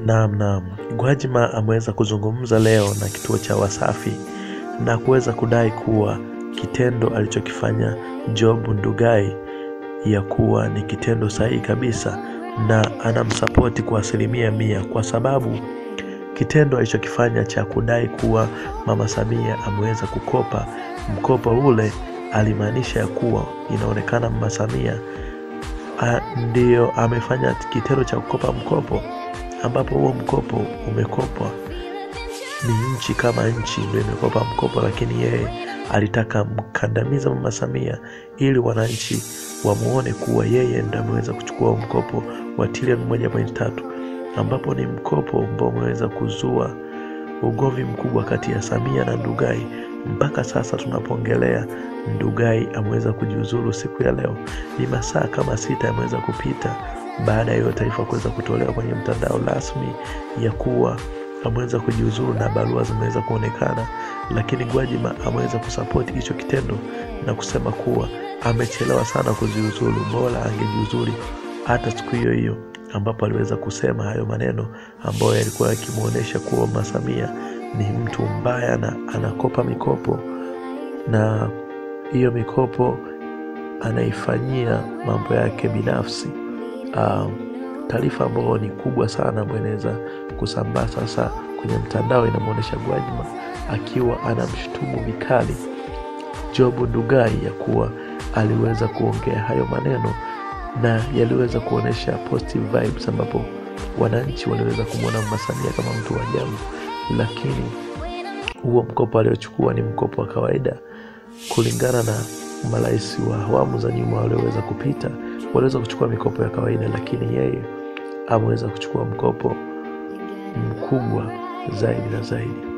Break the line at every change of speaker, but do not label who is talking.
Naam. Gwajima ameweza kuzungumza leo na kituo cha Wasafi na kuweza kudai kuwa kitendo alichokifanya Job Ndugai ya kuwa ni kitendo sahihi kabisa, na anamsupport kwa 100% kwa sababu kitendo alichokifanya cha kudai kuwa Mama Samia ameweza kukopa mkopo ule, alimaanisha ya kuwa inaonekana Mama Samia ndio amefanya kitendo cha kukopa mkopo, ambapo huo mkopo umekopwa ni nchi kama nchi ndio imekopa mkopo, lakini yeye alitaka mkandamiza Mama Samia ili wananchi wamuone kuwa yeye ndiye ameweza kuchukua mkopo wa trilioni 1.3, ambapo ni mkopo ambao umeweza kuzua ugomvi mkubwa kati ya Samia na Ndugai. Mpaka sasa tunapoongelea, Ndugai ameweza kujiuzulu siku ya leo. Ni masaa kama 6 yameweza kupita baada ya hiyo taarifa kuweza kutolewa kwenye mtandao rasmi ya kuwa ameweza kujiuzulu na barua zimeweza kuonekana, lakini Gwajima ameweza kusupport hicho kitendo na kusema kuwa amechelewa sana kujiuzulu, bora angejiuzulu hata siku hiyo hiyo, ambapo aliweza kusema hayo maneno ambayo yalikuwa yakimuonesha kuwa Mama Samia ni mtu mbaya na anakopa mikopo, na hiyo mikopo anaifanyia mambo yake binafsi. Taarifa ambayo ni kubwa sana ambayo inaweza kusambaa sasa kwenye mtandao inamuonesha Gwajima akiwa anamshutumu vikali Job Ndugai ya kuwa aliweza kuongea hayo maneno na yaliweza kuonesha positive vibes, ambapo wananchi waliweza kumuona Mama Samia kama mtu wa ajabu, lakini huo mkopo aliochukua ni mkopo wa kawaida. Kulingana na marais wa awamu za nyuma walioweza kupita, waliweza kuchukua mikopo ya kawaida, lakini yeye ameweza kuchukua mkopo mkubwa zaidi na zaidi.